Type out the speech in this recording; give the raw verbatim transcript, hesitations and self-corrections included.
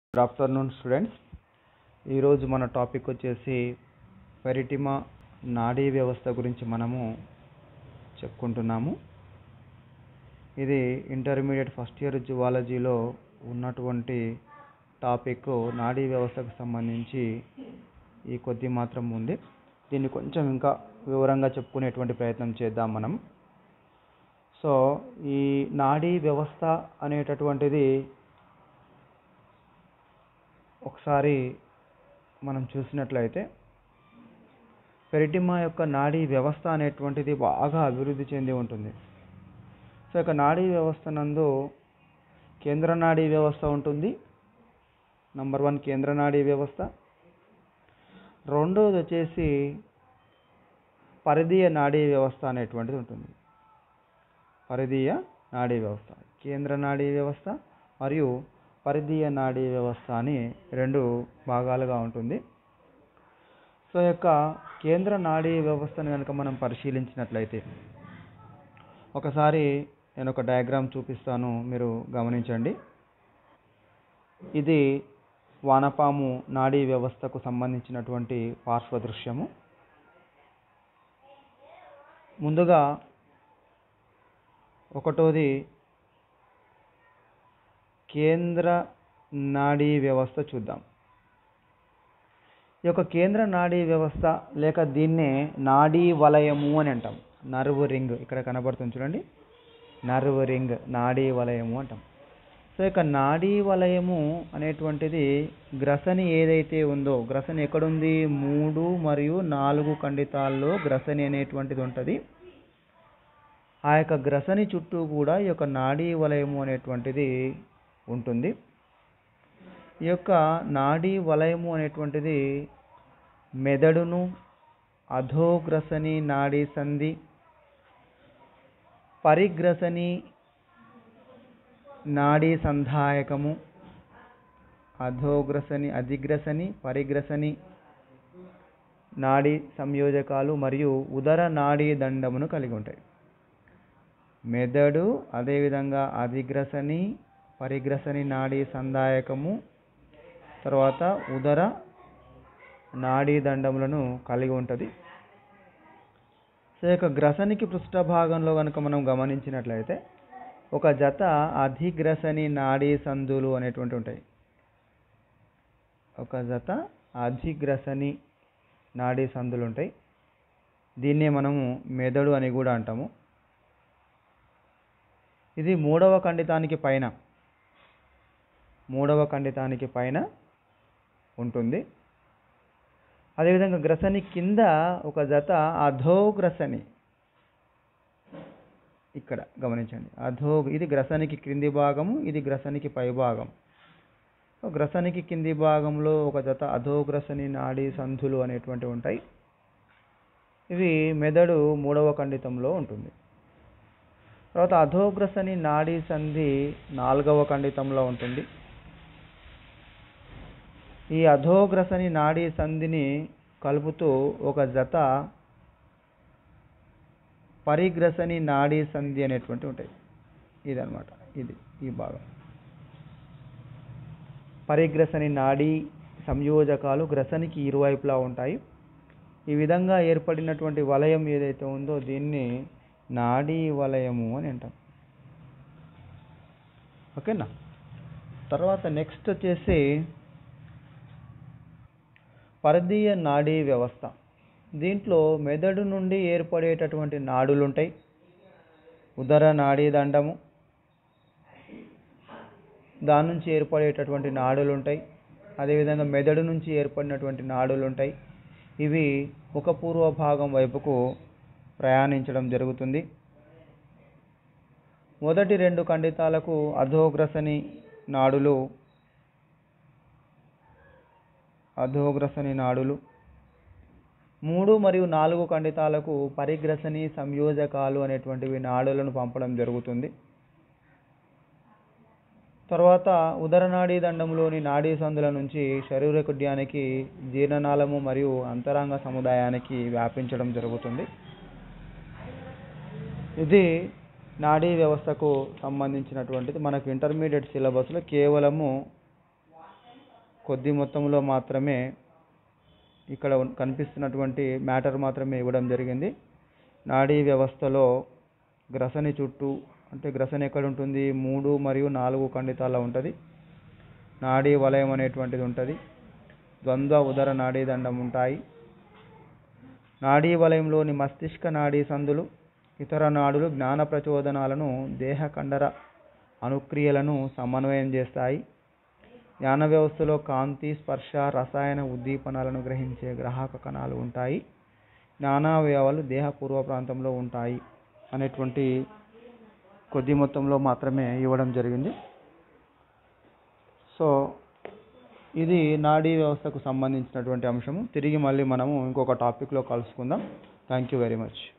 Good afternoon students. ఈరోజు మన topic వచ్చేసి పెరిటిమా నాడీ వ్యవస్థ గురించి మనము చెప్పుకుంటున్నాము. ఇది ఇంటర్మీడియట్ ఫస్ట్ ఇయర్ జువాలజీలో ఉన్నటువంటి టాపిక్. నాడీ వ్యవస్థకు సంబంధించి ఈ కొద్ది మాత్రం ఉంది. దీన్ని కొంచెం ఇంకా వివరంగా చెప్పుకునేటువంటి ప్రయత్నం చేద్దాం మనం. సో ఈ నాడీ వ్యవస్థ అనేటటువంటిది ఒకసారి మనం చూసినట్లయితే పెరిటిమా యొక్క నాడీ వ్యవస్థ అనేటువంటిది బాగా అభివృద్ధి చెంది ఉంటుంది. సో ఇక నాడీ వ్యవస్థ నందు కేంద్ర నాడీ వ్యవస్థ ఉంటుంది. నంబర్ వన్ కేంద్ర నాడీ వ్యవస్థ. రెండోది వచ్చేసి పరిధీయ నాడీ వ్యవస్థ అనేటువంటిది ఉంటుంది. పరిధీయ నాడీ వ్యవస్థ, కేంద్ర నాడీ వ్యవస్థ మరియు పరిధీయ నాడీ వ్యవస్థ అని రెండు భాగాలుగా ఉంటుంది. సో యొక్క కేంద్ర నాడీ వ్యవస్థను కనుక మనం పరిశీలించినట్లయితే ఒకసారి నేను ఒక డయాగ్రామ్ చూపిస్తాను, మీరు గమనించండి. ఇది వానపాము నాడీ వ్యవస్థకు సంబంధించినటువంటి పార్శ్వ దృశ్యము. ముందుగా ఒకటోది కేంద్ర నాడీ వ్యవస్థ చూద్దాం. ఈ యొక్క కేంద్ర నాడీ వ్యవస్థ లేక దీన్నే నాడీ వలయము అని అంటాం. నర్వ్ రింగ్ ఇక్కడ కనబడుతుంది చూడండి, నర్వ్ రింగ్ నాడీ వలయము అంటాం. సో ఇక నాడీ వలయము అనేటువంటిది గ్రసని ఏదైతే ఉందో, గ్రసని ఎక్కడుంది, మూడు మరియు నాలుగు ఖండితాల్లో గ్రసని అనేటువంటిది ఉంటుంది. ఆ యొక్క గ్రసని చుట్టూ కూడా ఈ యొక్క నాడీ వలయము అనేటువంటిది ఉంటుంది. ఈ యొక్క నాడీ వలయము అనేటువంటిది మెదడును, అధోగ్రసని నాడీ సంధి, పరిగ్రసని నాడీ సంధాయకము, అధోగ్రసని అధిగ్రసని పరిగ్రసని నాడీ సంయోజకాలు మరియు ఉదర నాడీ దండమును కలిగి ఉంటాయి. మెదడు, అదేవిధంగా అధిగ్రసని పరిగ్రసని నాడీ సంధాయకము, తర్వాత ఉదర నాడీ దండములను కలిగి ఉంటుంది. సో యొక్క గ్రసనికి పృష్ఠభాగంలో కనుక మనం గమనించినట్లయితే ఒక జత అధిగ్రసని నాడీ సందులు అనేటువంటి ఉంటాయి. ఒక జత అధిగ్రసని నాడీ సందులు ఉంటాయి. దీన్నే మనము మెదడు అని కూడా అంటాము. ఇది మూడవ ఖండితానికి పైన మూడవ ఖండితానికి పైన ఉంటుంది. అదేవిధంగా గ్రసని కింద ఒక జత అధోగ్రసని, ఇక్కడ గమనించండి, అధో ఇది గ్రసనికి క్రింది భాగము, ఇది గ్రసనికి పై భాగం. గ్రసనికి కింది భాగంలో ఒక జత అధోగ్రసని నాడీ సంధులు అనేటువంటివి ఉంటాయి. ఇవి మెదడు మూడవ ఖండితంలో ఉంటుంది. తర్వాత అధోగ్రసని నాడీ సంధి నాలుగవ ఖండితంలో ఉంటుంది. ఈ అధోగ్రసని నాడీ సంధిని కలుపుతూ ఒక జత పరిగ్రసని నాడీ సంధి అనేటువంటి ఉంటాయి. ఇదన్నమాట, ఇది ఈ భాగం. పరిగ్రసని నాడీ సంయోజకాలు గ్రసనికి ఇరువైపులా ఉంటాయి. ఈ విధంగా ఏర్పడినటువంటి వలయం ఏదైతే ఉందో దీన్ని నాడీ వలయము అని అంటాం. ఓకేనా. తర్వాత నెక్స్ట్ వచ్చేసి పరిధీయ నాడీ వ్యవస్థ. దీంట్లో మెదడు నుండి ఏర్పడేటటువంటి నాడులు ఉంటాయి. ఉదర నాడీ దండము, దాని నుంచి ఏర్పడేటటువంటి నాడులు ఉంటాయి. అదేవిధంగా మెదడు నుంచి ఏర్పడినటువంటి నాడులు ఉంటాయి. ఇవి ముఖ పూర్వ భాగం వైపుకు ప్రయాణించడం జరుగుతుంది. మొదటి రెండు ఖండితాలకు అధోగ్రసని నాడులు అధోగ్రసని నాడులు మూడు మరియు నాలుగు ఖండితాలకు పరిగ్రసని సంయోజకాలు అనేటువంటివి నాడులను పంపడం జరుగుతుంది. తర్వాత ఉదర నాడీ దండంలోని నాడీ సందుల నుంచి శరీరకుడ్యానికి, జీర్ణనాళము మరియు అంతరాంగ సముదాయానికి వ్యాపించడం జరుగుతుంది. ఇది నాడీ వ్యవస్థకు సంబంధించినటువంటిది. మనకు ఇంటర్మీడియట్ సిలబస్లో కేవలము కొద్ది మొత్తంలో మాత్రమే ఇక్కడ ఉన్- కనిపిస్తున్నటువంటి మ్యాటర్ మాత్రమే ఇవ్వడం జరిగింది. నాడీ వ్యవస్థలో గ్రసని చుట్టూ, అంటే గ్రసని ఎక్కడ ఉంటుంది, మూడు మరియు నాలుగు ఖండితాల్లో ఉంటుంది. నాడీ వలయం అనేటువంటిది ఉంటుంది. ద్వంద్వ ఉదర నాడీ దండం ఉంటాయి. నాడీ వలయంలోని మస్తిష్క నాడీ సందులు, ఇతర నాడులు జ్ఞాన ప్రచోదనాలను, దేహ కండర అనుక్రియలను సమన్వయం చేస్తాయి. జ్ఞాన వ్యవస్థలో కాంతి, స్పర్శ, రసాయన ఉద్దీపనాలను గ్రహించే గ్రాహక కణాలు ఉంటాయి. జ్ఞానావయవాలు దేహ పూర్వ ప్రాంతంలో ఉంటాయి అనేటువంటి కొద్ది మొత్తంలో మాత్రమే ఇవ్వడం జరిగింది. సో ఇది నాడీ వ్యవస్థకు సంబంధించినటువంటి అంశము. తిరిగి మళ్ళీ మనము ఇంకొక టాపిక్లో కలుసుకుందాం. Thank you very much.